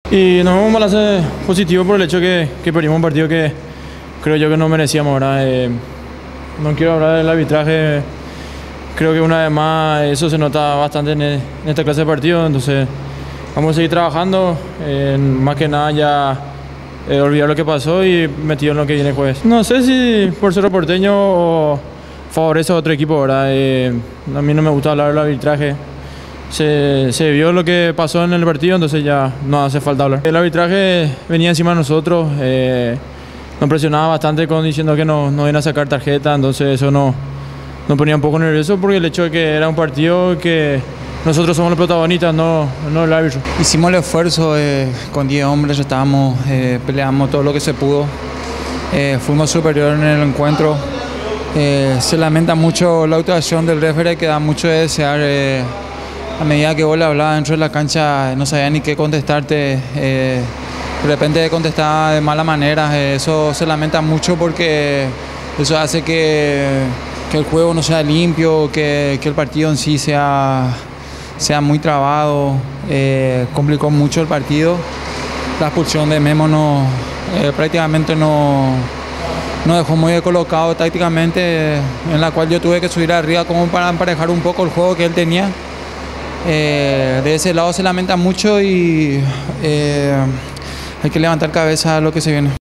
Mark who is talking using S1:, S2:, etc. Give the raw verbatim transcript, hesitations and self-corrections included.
S1: Y nos vemos un balance positivo por el hecho que, que perdimos un partido que creo yo que no merecíamos, ¿verdad? Eh, no quiero hablar del arbitraje, creo que una vez más eso se nota bastante en, en esta clase de partidos, entonces vamos a seguir trabajando, eh, más que nada ya eh, olvidar lo que pasó y metido en lo que viene el jueves. No sé si por ser porteño o favorece a otro equipo, ¿verdad? Eh, a mí no me gusta hablar del arbitraje. Se, se vio lo que pasó en el partido, entonces ya no hace falta hablar. El arbitraje venía encima de nosotros, eh, nos presionaba bastante con diciendo que no, no iban a sacar tarjeta, entonces eso no, nos ponía un poco nervioso porque el hecho de que era un partido que nosotros somos los protagonistas, no, no el árbitro.
S2: Hicimos el esfuerzo, eh, con diez hombres estábamos, eh, peleamos todo lo que se pudo, eh, fuimos superiores en el encuentro. Eh, se lamenta mucho la actuación del referee, que da mucho de desear. Eh, A medida que vos le hablabas dentro de la cancha, no sabía ni qué contestarte, eh, de repente contestaba de mala manera, eh, eso se lamenta mucho porque eso hace que, que el juego no sea limpio, que, que el partido en sí sea, sea muy trabado, eh, complicó mucho el partido. La expulsión de Memo no, eh, prácticamente no, no dejó muy descolocado tácticamente, en la cual yo tuve que subir arriba como para emparejar un poco el juego que él tenía. Eh, de ese lado se lamenta mucho y eh, hay que levantar cabeza a lo que se viene.